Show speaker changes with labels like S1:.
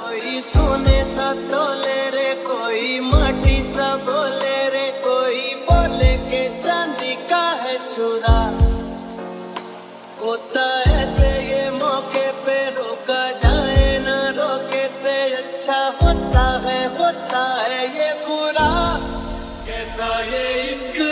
S1: कोई सोने सा तोले रे, कोई माटी सा बोले रे, कोई बोले के चांदी का है छुरा। होता ऐसे ये मौके पे रोका जाए ना रोके से अच्छा होता है ये बुरा। कैसा ये इश्क